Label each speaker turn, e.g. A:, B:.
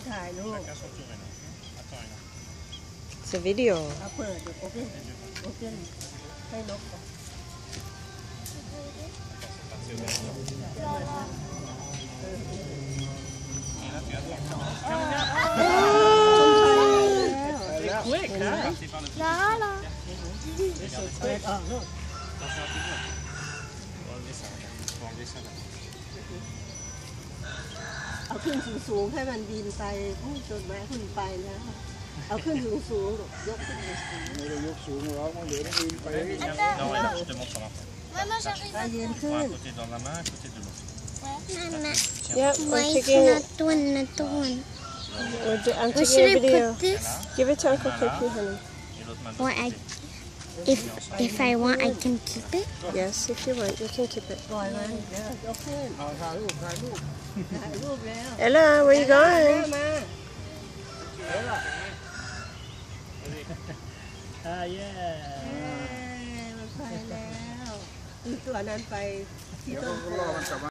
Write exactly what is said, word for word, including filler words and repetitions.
A: ถ่ายรูป
B: It's a video.
A: เอาเปิดโอเคโอเคให้นกก่อน
C: ล้อเหรอ
A: เอาขึ้นสูงๆให้มันบินไปจนแม้ขึ้นไปนะเอาขึ้นสูงๆยกขึ้นสูงๆไม่ได้ยกสูงหรอกมันเดี๋ยวมันบินไปไปยืนขึ้น
B: Yeah,
C: Why
B: we're
C: is
B: taking.
C: not one, not the one?
B: We're do, I'm
C: Where
B: taking
C: should
B: a
C: I
B: video.
C: put this?
B: Give it to Uncle Cookie, honey.
C: Or I, if if I want, I can keep it.
B: Yes, if you want, you can keep it.
A: ปล่อยมันเดี๋ยวยกขึ้นถ่ายรูปถ่ายรูปถ่ายรูปแล้ว
B: Ella, where you going?
A: มา
D: อ่าเย้
A: มันไปแล้วอีกตัวนั้นไปที่ต้นโพ